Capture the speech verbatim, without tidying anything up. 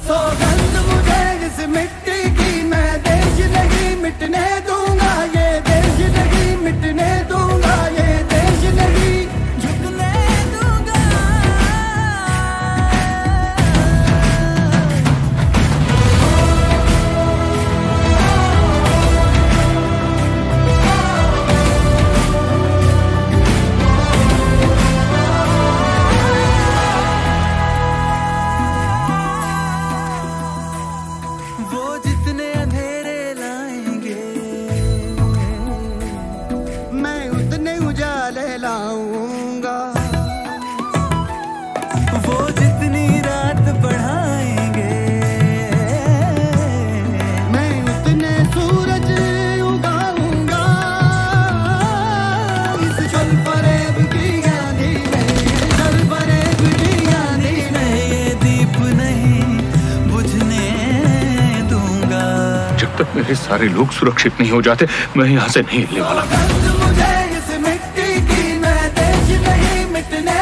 सौगंध मुझे इस मिट्टी की, मैं देश नहीं मिटने दूंगा, ये देश नहीं मिटने दूंगा, ये देश नहीं झुकने दूंगा। वो जितने अंधेरे लाएंगे, मैं उतने उजाले लाऊंगा। वो जितनी रात बढ़ाएंगे, मैं उतने सूरज उगाऊंगा। इस जल फरेब की आंधी में, जल फरेब की आंधी में ये दीप नहीं बुझने दूंगा। जब तक मेरे सारे लोग सुरक्षित नहीं हो जाते, मैं यहाँ से नहीं हिलने वाला। सौगंध मुझे इस मिट्टी की, मैं देश नहीं मिटने